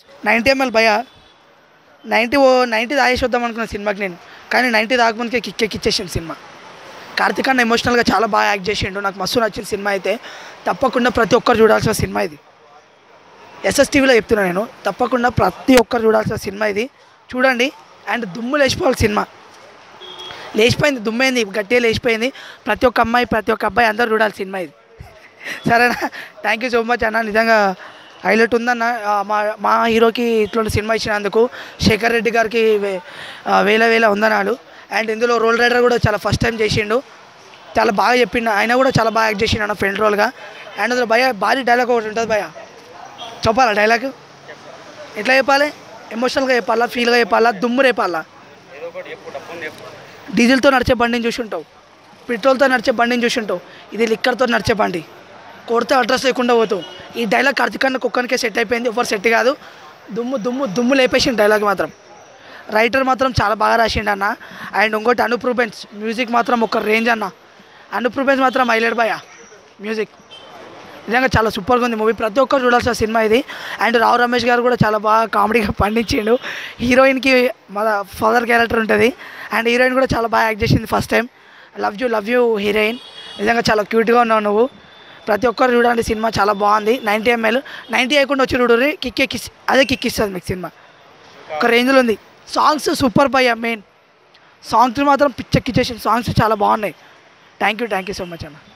90 ml భయ 90 తాగేసి వద్దాం అనుకున్న సినిమాకి నేను, కానీ 90 తాగముందుకే కిక్కెక్కిచ్చేసింది సినిమా. కార్తిక్ అన్న ఎమోషనల్గా చాలా బాగా యాక్ట్ చేసిండు, నాకు మస్తు నచ్చిన సినిమా అయితే. తప్పకుండా ప్రతి ఒక్కరు చూడాల్సిన సినిమా ఇది. ఎస్ఎస్టీవీలో చెప్తున్నా నేను, తప్పకుండా ప్రతి ఒక్కరు చూడాల్సిన సినిమా ఇది. చూడండి. అండ్ దుమ్ము లేచిపోవాలి సినిమా, లేచిపోయింది, దుమ్మైంది, గట్టిగా లేచిపోయింది. ప్రతి ఒక్క అమ్మాయి ప్రతి ఒక్క అబ్బాయి అందరూ చూడాలి సినిమా ఇది. సరేనా? థ్యాంక్ యూ సో మచ్ అన్న, నిజంగా హైలైట్ ఉందన్న. మా హీరోకి ఇట్లాంటి సినిమా ఇచ్చినందుకు శేఖర్ రెడ్డి గారికి వేల వందనాలు. అండ్ ఇందులో రోల్ రైడర్ కూడా చాలా ఫస్ట్ టైం చేసిండు, చాలా బాగా చెప్పిండు, ఆయన కూడా చాలా బాగా యాక్ట్ చేసిండు అన్న ఫ్రెండ్ రోల్గా. అండ్ అందులో భయ భారీ డైలాగ్ ఒకటి ఉంటుంది భయ, చెప్పాలా డైలాగ్? ఎట్లా చెప్పాలి? ఎమోషనల్గా చెప్పాలా, ఫీల్గా చెప్పాలా, దుమ్ము రేపాలా? డీజిల్తో నడిచే బండిని చూసుంటావు, పెట్రోల్తో నడిచే బండిని చూసుంటావు, ఇది లిక్కర్తో నడిచే బండి, కొడితే అడ్రస్ లేకుండా పోతావు. ఈ డైలాగ్ కార్తిక్ అన్న కుక్కనికే సెట్ అయిపోయింది, ఎవరు సెట్ కాదు. దుమ్ము దుమ్ము దుమ్ము లేపేసిండు డైలాగ్ మాత్రం. రైటర్ మాత్రం చాలా బాగా రాసిండు అన్న. అండ్ ఇంకోటి అనూప్ రూబెన్స్ మ్యూజిక్ మాత్రం ఒక రేంజ్ అన్న. అనూప్ రూబెన్స్ మాత్రం హైలైట్ భయ మ్యూజిక్, నిజంగా చాలా సూపర్గా ఉంది మూవీ. ప్రతి ఒక్కరు చూడాల్సిన సినిమా ఇది. అండ్ రావు రమేష్ గారు కూడా చాలా బాగా కామెడీగా పండించిండు. హీరోయిన్కి మన ఫాదర్ క్యారెక్టర్ ఉంటుంది, అండ్ హీరోయిన్ కూడా చాలా బాగా యాక్ట్ చేసింది first time. Love you heroine, నిజంగా చాలా క్యూట్గా ఉన్నావు నువ్వు. ప్రతి ఒక్కరు చూడండి, సినిమా చాలా బాగుంది. 90 ml 90 అయ్యకుండా వచ్చి చూడరు, అదే కిక్కిస్తుంది మీకు సినిమా, ఒక రేంజ్లో ఉంది. సాంగ్స్ సూపర్ భయ్యా, మెయిన్ సాంగ్స్ మాత్రం పిచ్చెక్కిచ్చేసింది, సాంగ్స్ చాలా బాగున్నాయి. థ్యాంక్ యూ సో మచ్ అన్న.